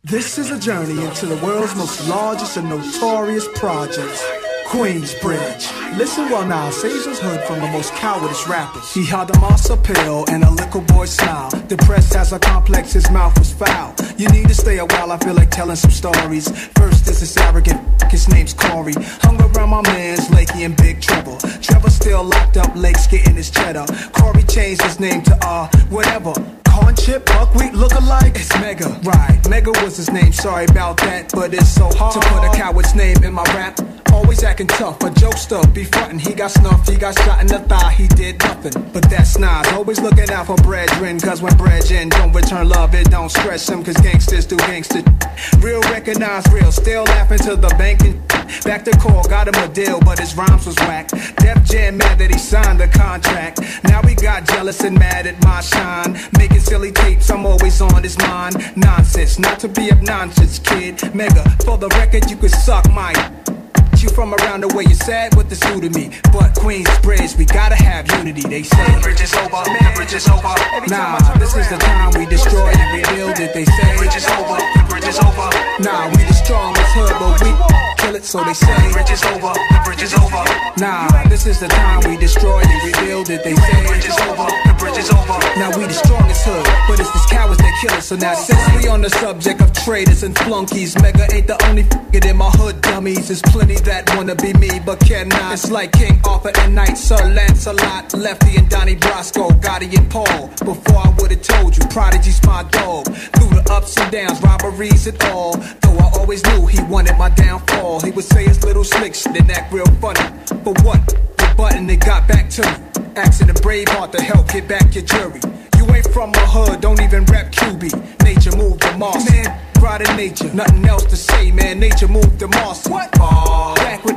This is a journey into the world's most largest and notorious projects, Queensbridge. Listen well now, Sage's heard from the most cowardice rappers. He had a monster pill and a little boy smile. Depressed as a complex, his mouth was foul. You need to stay a while, I feel like telling some stories. First, this is arrogant, his name's Corey. Hung around my mans, Lakey in big trouble. Trevor still locked up, Lake's getting his cheddar. Corey changed his name to whatever. Corn chip, buckwheat, look-alike, it's Mega. Right, Mega was his name, sorry about that. But it's so hard to put a coward's name in my rap. Always acting tough, a jokester, be frontin'. He got snuffed, he got shot in the thigh, he did nothing. But that's Nas, always looking out for brethren. Cause when brethren don't return love, it don't stress them. Cause gangsters do gangster. Real recognize real, still laughing to the bank and back to call, got him a deal, but his rhymes was whack. Def Jam mad that he signed the contract. Now he got jealous and mad at my shine. Making silly tapes, I'm always on his mind. Nonsense, not to be obnoxious, kid. Mega, for the record, you could suck my. You from around the way, you're sad with the suit of me. But Queensbridge, we gotta have unity. They say the bridge is over, man, the bridge is over. Nah, this is the time we destroy and rebuild it. They say the bridge is over, the bridge is over. Nah, we the strongest hood, but we kill it, so they say the bridge is over, the bridge is over. Nah, this is the time we destroy and rebuild it. They say the bridge is over, the bridge is over. Now we the strongest hood, but it's these cowards that kill us. So now since we on the subject of traitors and flunkies, Mega ain't the only f***ing in my hood, dummies. There's plenty that wanna be me but cannot. It's like King Arthur and Knight Sir Lancelot, Lefty and Donnie Brasco, Gotti and Paul. Before I would've told you, Prodigy's my dog. Through the ups and downs, robberies and all. Though I always knew he wanted my downfall. He would say his little slick shit and act real funny. But what? The button it got back to me. Asking the Braveheart to help get back your jury. You ain't from the hood, don't even rap QB. Nature moved to Mars, man, right in nature. Nothing else to say, man, nature moved to Mars. What? Back with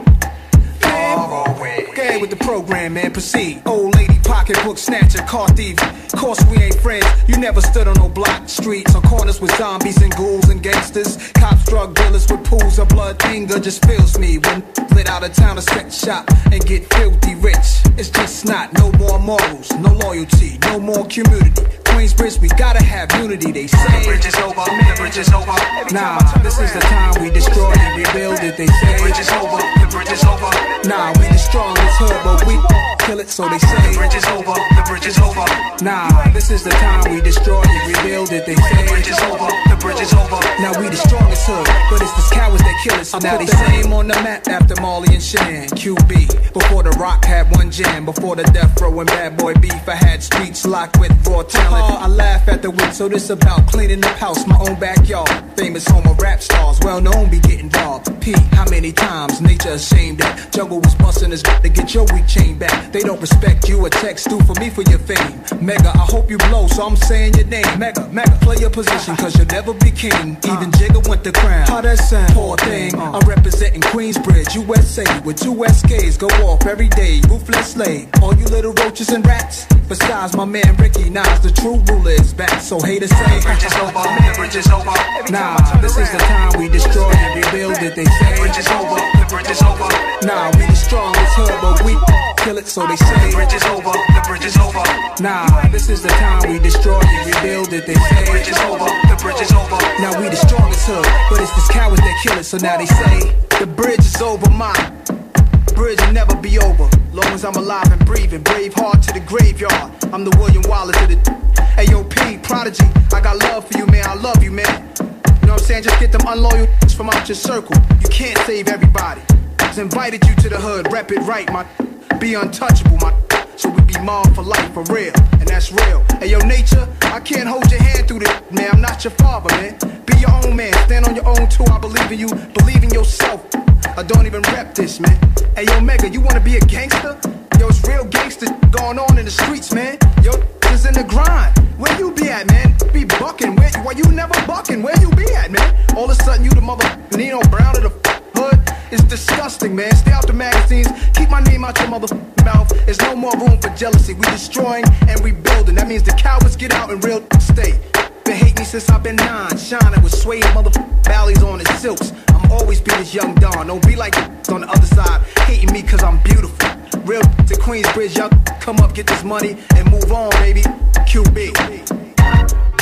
okay, with the program, man, proceed. Old lady, pocketbook snatcher, car thief. Course we ain't friends, you never stood on no block streets or corners with zombies and ghouls and gangsters. Cops, drug dealers with pools of blood. Anger just fills me when lit out of town to sex shop and get filthy rich. It's just not, no more morals, no loyalty, no more community. Queensbridge, we gotta have unity, they say. The bridge is over, man, the bridge is over. Nah, this is the time we destroy and rebuild it, they say. The bridge is over, the bridge is over. Nah, we the strongest hood, but we kill it, so they say. The bridge is over, the bridge is over. Nah, this is the time we destroy and rebuild it, they say. The bridge is over, the bridge is over. Now we the strongest hood, but it's the cowards that kill us. So now they say name on the map after Marley and Shan. QB, before the Rock had one jam. Before the Death Row and Bad Boy Beef, I had streets locked with raw talent. I laugh at the wit, so this about cleaning up house, my own backyard. Famous home of rap stars, well known be getting robbed. P, how many times nature ashamed that jungle was busting his to get your weak chain back. They don't respect you or text do for me for your fame. Mega, I hope you blow, so I'm saying your name. Mega, Mega, play your position, cause you'll never be king. Even Jigga went the crown. How that sound? Poor thing, I'm representing Queensbridge, USA, with 2 SKs go off every day. Ruthless slave, all you little roaches and rats. Besides my man Ricky Nas, the true ruler is back. So haters say, the bridge is over, man, the bridge is over. Nah, this is the time we destroy and rebuild it, they say. The bridge is over, the bridge is over. Nah, we the strongest hood, but we kill it, so they say. The bridge is over, the bridge is over. Nah, this is the time we destroy and rebuild it, they say. The bridge is over, the bridge is over. Now we the strongest hood, but it's these cowards that kill it, so now they say. The bridge is over, mine. Bridge will never be over, long as I'm alive and breathing. Braveheart to the graveyard, I'm the William Wallace of the AOP, Prodigy, I got love for you, man, I love you, man. You know what I'm saying, just get them unloyal from out your circle. You can't save everybody. Just invited you to the hood, rep it right, my. Be untouchable, my. So we be mobbed for life, for real, and that's real. Hey, yo, nature, I can't hold your hand through this, man, I'm not your father, man. Be your own man, stand on your own too, I believe in you, believe in yourself. I don't even rep this, man. Hey, yo, Mega, you wanna be a gangster? Yo, it's real gangster going on in the streets, man. Yo, is in the grind. Where you be at, man? Be bucking. Why you never bucking? Where you be at, man? All of a sudden, you the mother Nino Brown of the hood? It's disgusting, man. Stay out the magazines. Keep my name out your mother mouth. There's no more room for jealousy. We destroying and rebuilding. That means the cowards get out and real stay. Been hate me since I've been 9, shining with suede valleys on his silks. I'm always be this young Don. Don't be like on the other side, hating me cause I'm beautiful. Real to Queensbridge, y'all come up, get this money, and move on, baby. QB.